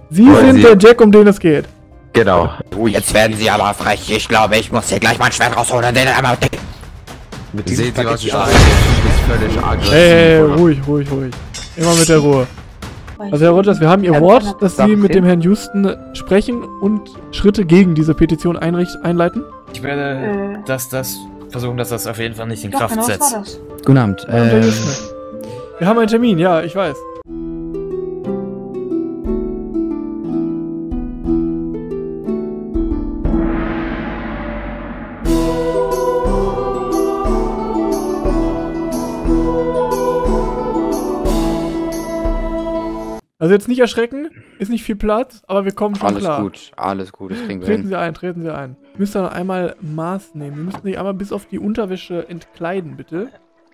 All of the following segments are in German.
Sie sind der Jack, um den es geht. Genau. Jetzt werden Sie aber frech. Ich glaube, ich muss hier gleich mein Schwert rausholen und den einmal decken. Sehen Sie, was ich sage? Das ist völlig aggressiv. Hey, ruhig. Immer mit der Ruhe. Also Herr Rogers, wir haben Ihr Wort, dass Sie mit dem Herrn Houston sprechen und Schritte gegen diese Petition einleiten. Ich werde versuchen, dass das auf jeden Fall nicht in Kraft setzt. Guten Abend. Wir haben einen Termin, ja, ich weiß. Also jetzt nicht erschrecken, ist nicht viel Platz, aber wir kommen schon klar. Alles gut, das kriegen wir hin. Treten Sie ein. Ihr müsst dann einmal Maß nehmen. Wir müssen sich einmal bis auf die Unterwäsche entkleiden, bitte.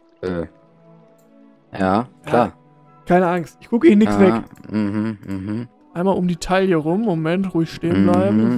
Ja, klar. Keine Angst, ich gucke Ihnen nichts weg. Mhm. Einmal um die Taille rum, Moment, ruhig stehen bleiben.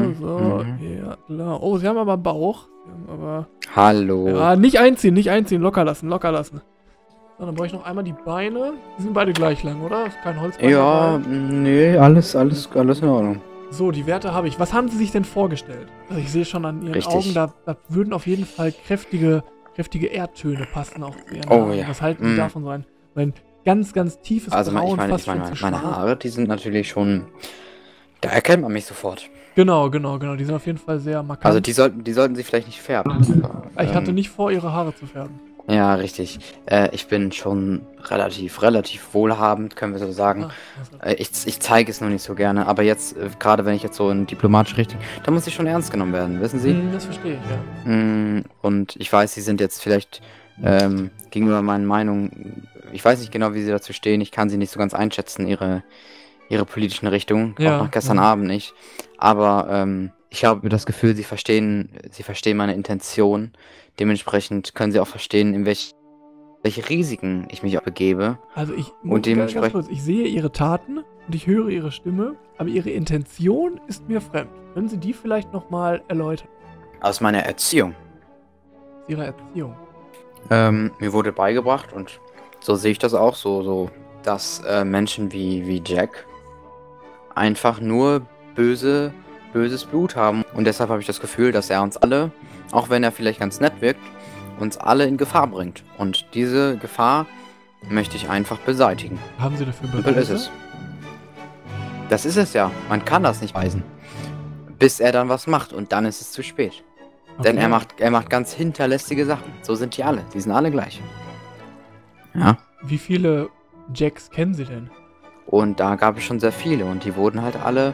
Ja, klar. Oh, Sie haben aber Bauch. Hallo. Ja, nicht einziehen, locker lassen. So, dann brauche ich noch einmal die Beine. Die sind beide gleich lang, oder? Ist kein Holzbein Ja, dabei. nee, alles in Ordnung. So, die Werte habe ich. Was haben Sie sich denn vorgestellt? Also ich sehe schon an Ihren Augen, da würden auf jeden Fall kräftige Erdtöne passen auf Ihren Haaren. Ja. Was halten Sie davon so ein ganz, ganz tiefes Also Braun, ich meine Haare, die sind natürlich schon... Da erkennt man mich sofort. Genau. Die sind auf jeden Fall sehr markant. Also die sollten sie vielleicht nicht färben. Ich hatte nicht vor, Ihre Haare zu färben. Ja, richtig. Ich bin schon relativ wohlhabend, können wir so sagen. Ich zeige es nur nicht so gerne, aber jetzt, gerade wenn ich jetzt so in diplomatische Richtung, da muss ich schon ernst genommen werden, wissen Sie? Das verstehe ich, ja. Und ich weiß, Sie sind jetzt vielleicht gegenüber meinen Meinungen, ich weiß nicht genau, wie Sie dazu stehen, ich kann Sie nicht so ganz einschätzen, Ihre politischen Richtungen, auch nach gestern Abend nicht. Aber ich habe das Gefühl, Sie verstehen meine Intention. Dementsprechend können Sie auch verstehen, in welche Risiken ich mich auch begebe. Also ganz kurz, ich sehe Ihre Taten und ich höre Ihre Stimme, aber Ihre Intention ist mir fremd. Können Sie die vielleicht nochmal erläutern? Aus meiner Erziehung. Aus Ihrer Erziehung? Mir wurde beigebracht, und so sehe ich das auch, so dass Menschen wie Jack einfach nur böses Blut haben. Und deshalb habe ich das Gefühl, dass er uns alle, auch wenn er vielleicht ganz nett wirkt, uns alle in Gefahr bringt. Und diese Gefahr möchte ich einfach beseitigen. Haben Sie dafür Beweise? Ist es. Das ist es ja. Man kann das nicht weisen. Bis er dann was macht, und dann ist es zu spät. Okay. Denn er macht ganz hinterlästige Sachen. So sind die alle. Die sind alle gleich. Ja. Wie viele Jacks kennen Sie denn? Und da gab es schon sehr viele, und die wurden halt alle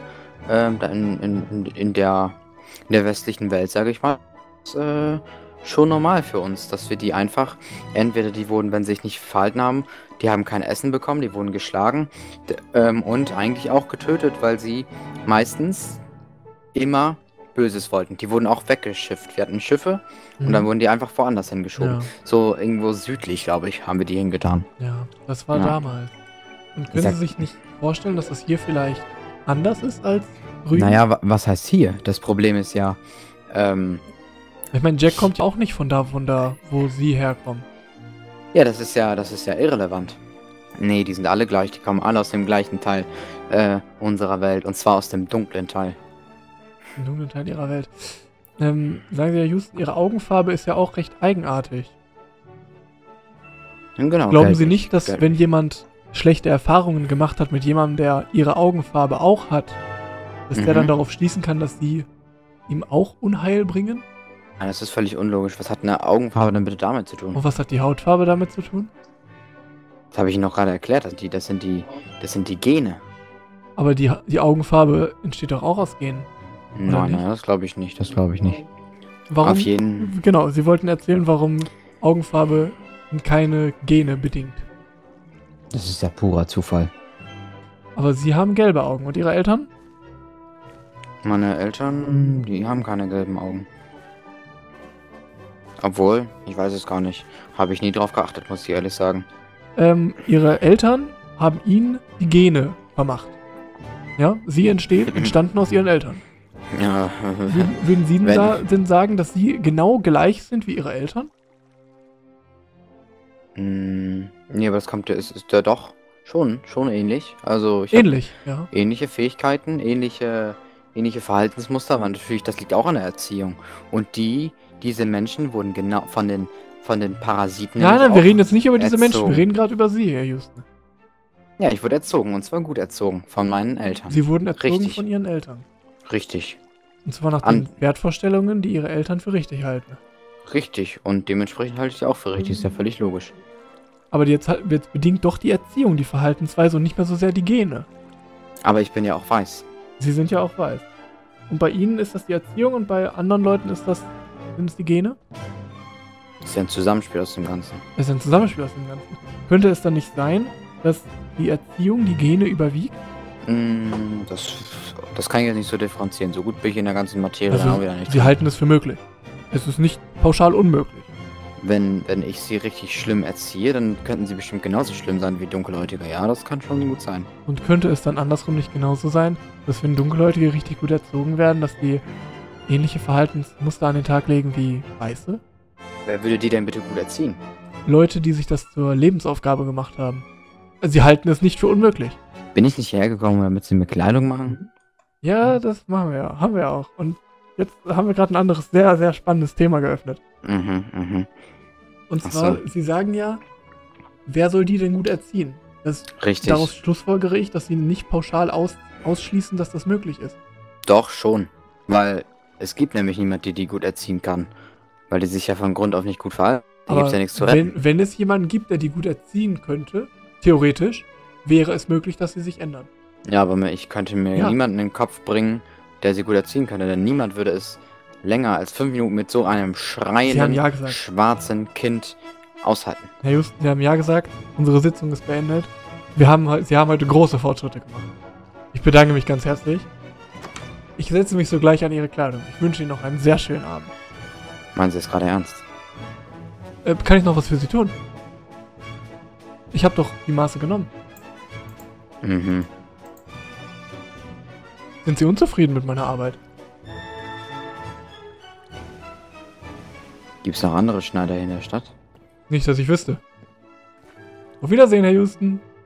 in der westlichen Welt, sage ich mal, schon normal für uns, dass wir die einfach, entweder die wurden, wenn sie sich nicht verhalten haben, die haben kein Essen bekommen, die wurden geschlagen und eigentlich auch getötet, weil sie meistens immer Böses wollten. Die wurden auch weggeschifft. Wir hatten Schiffe und dann wurden die einfach woanders hingeschoben. Ja. So irgendwo südlich, glaube ich, haben wir die hingetan. Ja, das war damals. Und können Sie sich nicht vorstellen, dass das hier vielleicht anders ist als drüben? Naja, was heißt hier? Das Problem ist ja, ich meine, Jack kommt ja auch nicht von da, wo Sie herkommen. Ja, das ist ja irrelevant. Nee, die sind alle gleich, die kommen alle aus dem gleichen Teil unserer Welt, und zwar aus dem dunklen Teil. Im dunklen Teil Ihrer Welt. Sagen Sie, Herr Houston, Ihre Augenfarbe ist ja auch recht eigenartig. Genau. Glauben Sie nicht, dass wenn jemand schlechte Erfahrungen gemacht hat mit jemandem, der Ihre Augenfarbe auch hat, dass der dann darauf schließen kann, dass Sie ihm auch Unheil bringen? Nein, das ist völlig unlogisch. Was hat eine Augenfarbe denn bitte damit zu tun? Und was hat die Hautfarbe damit zu tun? Das habe ich Ihnen noch gerade erklärt. Das sind die Gene. Aber die Augenfarbe entsteht doch auch aus Genen. Nein, das glaube ich nicht. Warum? Auf jeden... Genau, Sie wollten erzählen, warum Augenfarbe keine Gene bedingt. Das ist ja purer Zufall. Aber Sie haben gelbe Augen. Und Ihre Eltern? Meine Eltern, die haben keine gelben Augen. Obwohl, ich weiß es gar nicht. Habe ich nie drauf geachtet, muss ich ehrlich sagen. Ihre Eltern haben Ihnen die Gene vermacht. Ja, Sie entstanden aus Ihren Eltern. Ja. Würden Sie denn sagen, dass Sie genau gleich sind wie Ihre Eltern? Nee, aber das kommt, ist ja doch Schon ähnlich. Also ich Ähnlich, ja. habe ähnliche Fähigkeiten, ähnliche Verhaltensmuster, aber natürlich, das liegt auch an der Erziehung. Und diese Menschen wurden genau von den Parasiten. Nein, nämlich wir auch reden jetzt nicht über diese Menschen, erzogen. wir reden gerade über Sie, Herr Houston. Ja, ich wurde erzogen und zwar gut erzogen von meinen Eltern. Sie wurden erzogen Richtig. von Ihren Eltern. Richtig. Und zwar nach den Wertvorstellungen, die Ihre Eltern für richtig halten. Richtig. Und dementsprechend halte ich sie auch für richtig. Ist ja völlig logisch. Aber jetzt bedingt doch die Erziehung die Verhaltensweise und nicht mehr so sehr die Gene. Aber ich bin ja auch weiß. Sie sind ja auch weiß. Und bei Ihnen ist das die Erziehung und bei anderen Leuten sind es die Gene? Das ist ja ein Zusammenspiel aus dem Ganzen. Das ist ein Zusammenspiel aus dem Ganzen. Könnte es dann nicht sein, dass die Erziehung die Gene überwiegt? Das kann ich jetzt nicht so differenzieren. So gut bin ich in der ganzen Materie Also, auch wieder nicht. Sie halten es für möglich. Es ist nicht pauschal unmöglich. Wenn ich sie richtig schlimm erziehe, dann könnten sie bestimmt genauso schlimm sein wie Dunkelhäutige. Ja, das kann schon gut sein. Und könnte es dann andersrum nicht genauso sein, dass wenn Dunkelhäutige richtig gut erzogen werden, dass die ähnliche Verhaltensmuster an den Tag legen wie Weiße? Wer würde die denn bitte gut erziehen? Leute, die sich das zur Lebensaufgabe gemacht haben. Also sie halten es nicht für unmöglich. Bin ich nicht hergekommen, damit sie mir Kleidung machen? Ja, das machen wir ja. Haben wir auch. Und jetzt haben wir gerade ein anderes, sehr, sehr spannendes Thema geöffnet. Und zwar, Sie sagen ja, wer soll die denn gut erziehen? Richtig. Daraus schlussfolgere ich, dass Sie nicht pauschal ausschließen, dass das möglich ist. Doch, schon. Weil es gibt nämlich niemanden, die gut erziehen kann. Weil die sich ja von Grund auf nicht gut verhalten. Da gibt es ja nichts zu retten. Wenn es jemanden gibt, der die gut erziehen könnte, theoretisch, wäre es möglich, dass sie sich ändern. Ja, aber ich könnte mir niemanden in den Kopf bringen, der sie gut erziehen könnte. Denn niemand würde es länger als 5 Minuten mit so einem schreienden, schwarzen Kind aushalten. Herr Houston, Sie haben ja gesagt, unsere Sitzung ist beendet. Sie haben heute große Fortschritte gemacht. Ich bedanke mich ganz herzlich. Ich setze mich sogleich an Ihre Kleidung. Ich wünsche Ihnen noch einen sehr schönen Abend. Meinen Sie es gerade ernst? Kann ich noch was für Sie tun? Ich habe doch die Maße genommen. Sind Sie unzufrieden mit meiner Arbeit? Gibt's noch andere Schneider in der Stadt? Nicht, dass ich wüsste. Auf Wiedersehen, Herr Houston.